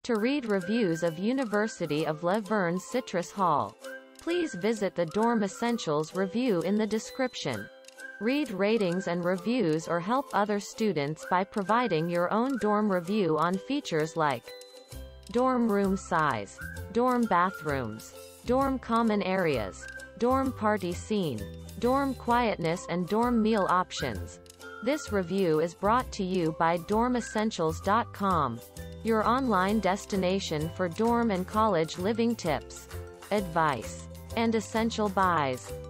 To read reviews of University of Le Verne's Citrus Hall, please visit the Dorm Essentials review in the description. Read ratings and reviews or help other students by providing your own dorm review on features like dorm room size, dorm bathrooms, dorm common areas, dorm party scene, dorm quietness and dorm meal options. This review is brought to you by dormessentials.com, your online destination for dorm and college living tips, advice, and essential buys.